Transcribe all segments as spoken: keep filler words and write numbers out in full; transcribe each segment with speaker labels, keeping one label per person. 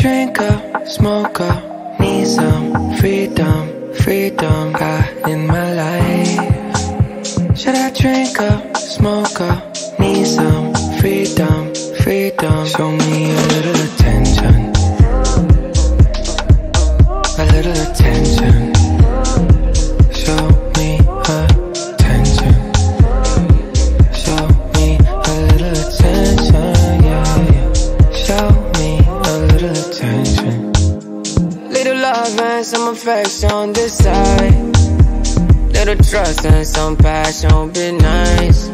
Speaker 1: drink up, smoke up, need some freedom, freedom got in my life? Should I drink up, smoke up, need some freedom, freedom? Show me a little attention, a little attention. Show me attention, show me a little attention, yeah, yeah. Show me a little attention. Little love and some affection on this side, little trust and some passion, be nice.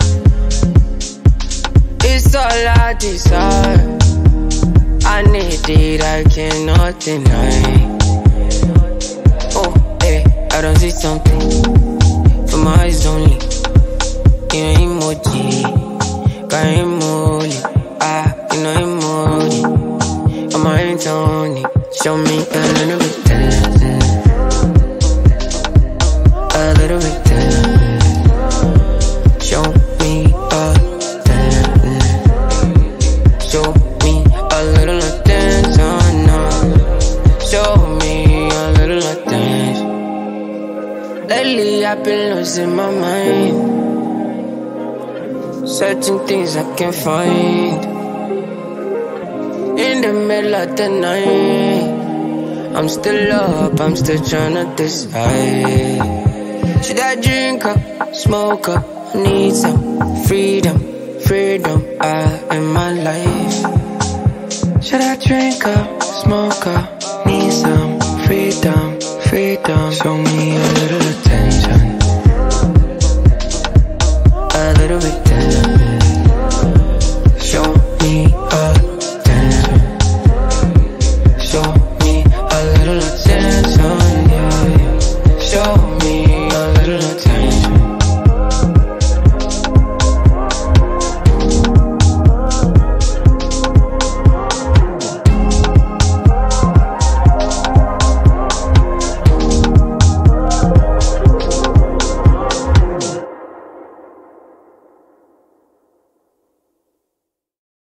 Speaker 1: It's all I desire, I need it, I cannot deny. Oh, hey, I don't see something from my eyes only. You know emoji, got emoji, ah, you know emoji. I'm a ringtone, show me a little bit dancing, a little bit dancing. Show me a dancing, show me a little attention now. Show me a little attention. Lately I've been losing my mind, searching things I can't find. In the middle of the night, I'm still up, I'm still tryna decide. Should I drink up, smoke up, need some freedom, freedom out in my life? Should I drink up, smoke up, need some freedom, freedom? Show me a little attention, a little bit dancing.